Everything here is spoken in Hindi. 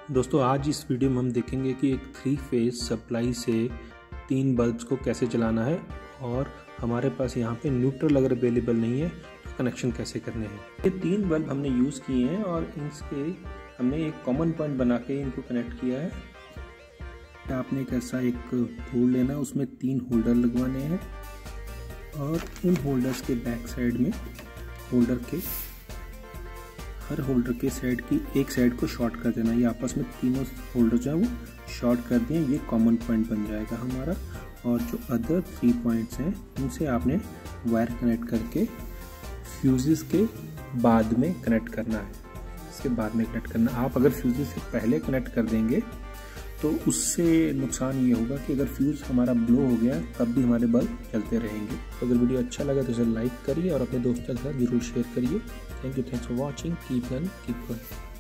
दोस्तों आज इस वीडियो में हम देखेंगे कि एक 3 फेज सप्लाई से 3 बल्ब्स को कैसे चलाना है और हमारे पास यहाँ पे न्यूट्रल अगर अवेलेबल नहीं है तो कनेक्शन कैसे करने हैं। ये 3 बल्ब हमने यूज़ किए हैं और इसके हमने एक कॉमन पॉइंट बना के इनको कनेक्ट किया है। आपने एक ऐसा एक होल्ड लेना, उसमें 3 होल्डर लगवाने हैं और उन होल्डर्स के बैक साइड में हर होल्डर के साइड की एक साइड को शॉर्ट कर देना। ये आपस में तीनों होल्डर जो है वो शॉर्ट कर दिए, ये कॉमन पॉइंट बन जाएगा हमारा। और जो अदर 3 पॉइंट्स हैं उनसे आपने वायर कनेक्ट करके फ्यूजेस के बाद में कनेक्ट करना है। इसके बाद में कनेक्ट करना, आप अगर फ्यूजेस से पहले कनेक्ट कर देंगे तो उससे नुकसान ये होगा कि अगर फ्यूज़ हमारा ब्लो हो गया तब भी हमारे बल्ब चलते रहेंगे। तो अगर वीडियो अच्छा लगा तो इसे लाइक करिए और अपने दोस्तों के साथ जरूर शेयर करिए। Thank you for watching. Keep learning, keep going.